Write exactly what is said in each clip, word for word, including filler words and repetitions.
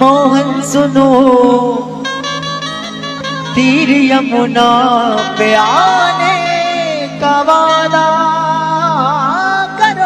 मोहन सुनो तीर यमुना पे आने का वादा करो।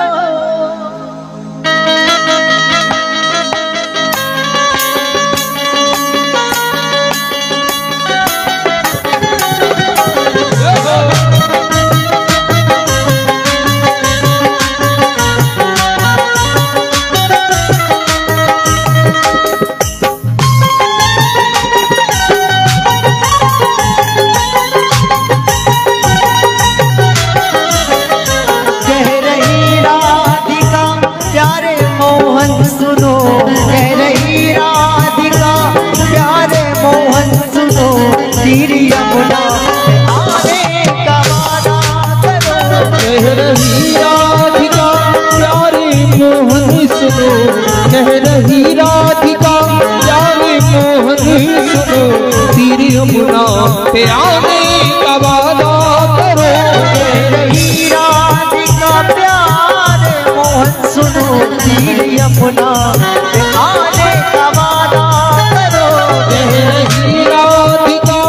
तीर यमुना आने का वादा करो। कह रही राधिका प्यारे मोहन सुनो, कह रही राधिका प्यारे मोहन सुनो, तीर यमुना पे आने का वादा करो। कह रही राधिका प्यारे मोहन सुनो, तीर यमुना पे आने का वादा करो। कह रही राधिका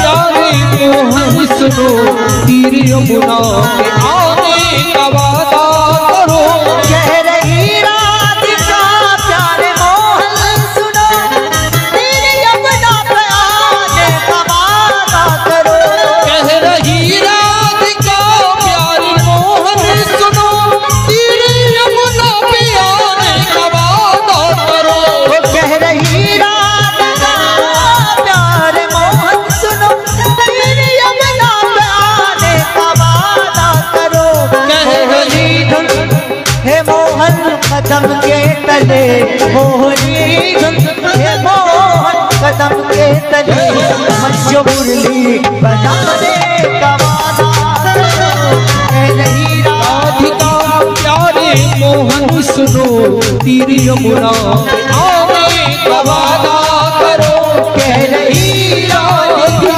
मोहन सुनो, तीर यमुना पे आने का वादा करो। कह रही राधिका प्यारे मोहन सुनो, तीर यमुना पे आने का वादा करो। कह रही राधिका प्यारे मोहन सुनो, तीर यमुना पे आने का वादा करो। कह रही राधिका प्यारे मोहन सुनो, तीर यमुना पे आने का वादा करो। कह रही धुन हे मोहन कदम के तले, मोहनी धुन हे मोहन कदम के तले, मंजो मुरली बजाने का वादा करो। कह रही राधिका प्यारे मोहन सुनो, तीर यमुना पे आने का वादा करो। कह रही राधिका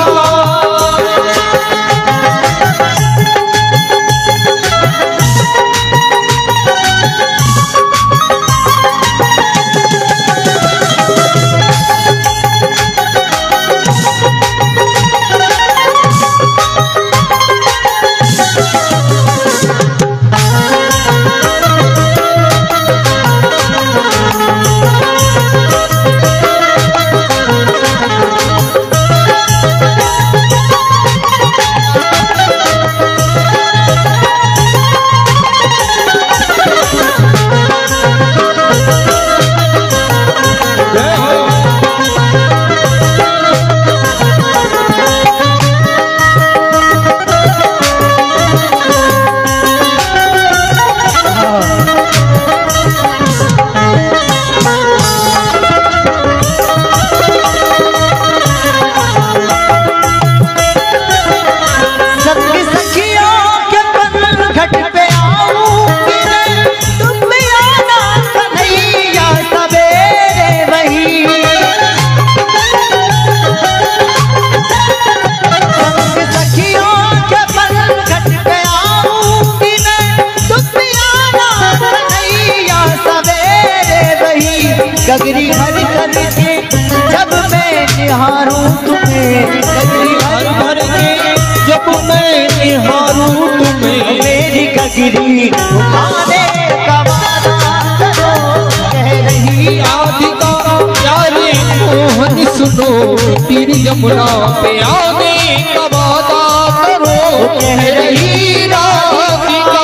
गगरी भर कर के जब मैं निहारूं तुम्हें, गगरी भर भर के जब मैं निहारूं तुम्हें, मेरी गगरी उठाने का वादा करो। कह रही राधिका प्यारे मोहन सुनो, तीर यमुना पे आने का वादा करो। कह रही राधिका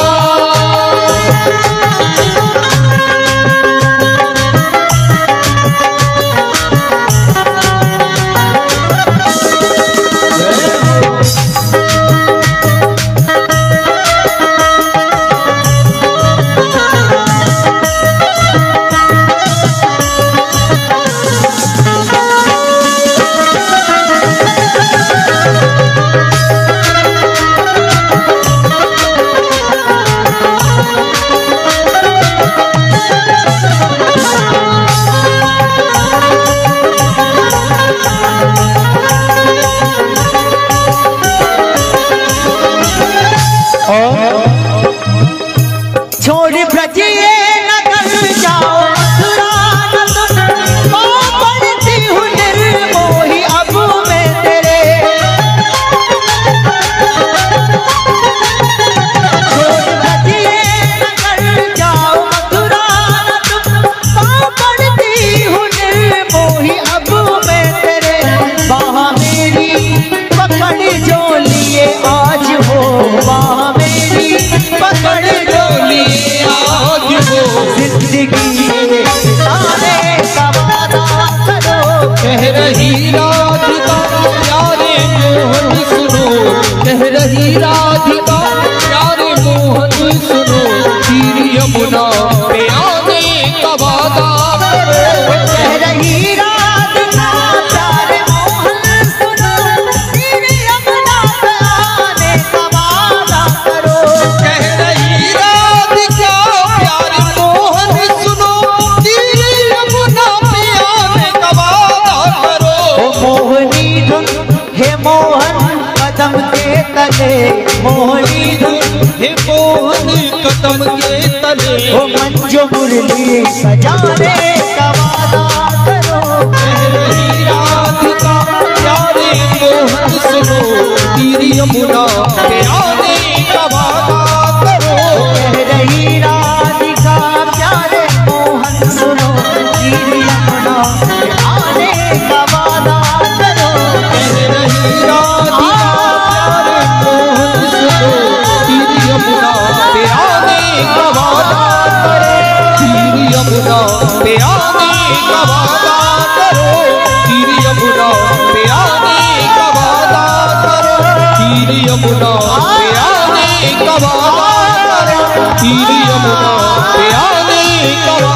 कह रही राधिका प्यारे मोहन सुनो, कह रही राधिका प्यारे मोहन सुनो, तीर यमुना पे आने का वादा करो। कह रही राधिका प्यारे मोहन सुनो, तीर यमुना पे आने का वादा करो। कह रही राधिका प्यारे मोहन सुनो, तीर यमुना पे आने का वादा करो। ओ मोहनी धुन हे मोहन कदम के तले, मोहनी धुन हे मोहन कदम के तले, ओ मंजू मुरली सजाने का वादा करो। कह रही राधिका प्यारे मोहन सुनो, तीर यमुना पे आने का वादा करो। कह रही राधिका प्यारे मोहन सुनो, तीर यमुना पे आने का वादा करो। कह रही राधिका प्यारे मोहन सुनो, तीर यमुना पे आने का वादा करो। तीर यमुना पे आने का वादा करो। तीर यमुना पे आने का वादा करो। तीर यमुना पे आने का वादा करो। तीर यमुना पे आने का